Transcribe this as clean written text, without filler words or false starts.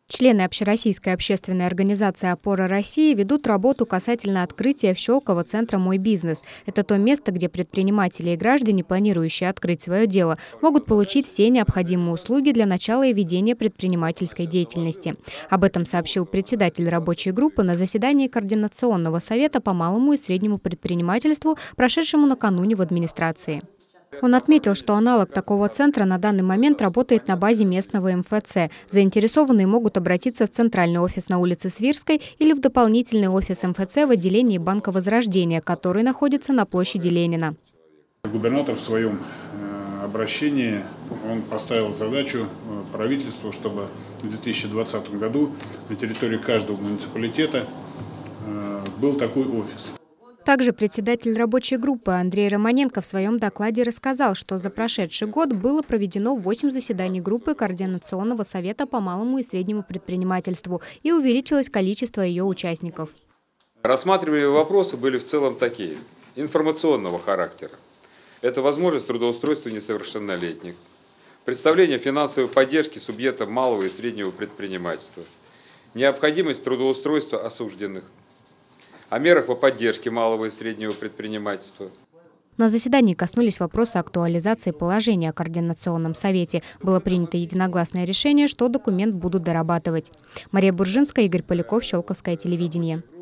Члены Общероссийской общественной организации «Опора России» ведут работу касательно открытия в Щелково центра «Мой бизнес». Это то место, где предприниматели и граждане, планирующие открыть свое дело, могут получить все необходимые услуги для начала и ведения предпринимательской деятельности. Об этом сообщил председатель рабочей группы на заседании Координационного совета по малому и среднему предпринимательству, прошедшему накануне в администрации. Он отметил, что аналог такого центра на данный момент работает на базе местного МФЦ. Заинтересованные могут обратиться в центральный офис на улице Свирской или в дополнительный офис МФЦ в отделении Банка Возрождения, который находится на площади Ленина. Губернатор в своем обращении он поставил задачу правительству, чтобы в 2020 году на территории каждого муниципалитета был такой офис. Также председатель рабочей группы Андрей Романенко в своем докладе рассказал, что за прошедший год было проведено 8 заседаний группы Координационного совета по малому и среднему предпринимательству и увеличилось количество ее участников. Рассматриваемые вопросы были в целом такие: информационного характера. Это возможность трудоустройства несовершеннолетних, представление финансовой поддержки субъектам малого и среднего предпринимательства, необходимость трудоустройства осужденных, о мерах по поддержке малого и среднего предпринимательства. На заседании коснулись вопроса актуализации положения о Координационном совете. Было принято единогласное решение, что документ будут дорабатывать. Мария Буржинская, Игорь Поляков, Щелковское телевидение.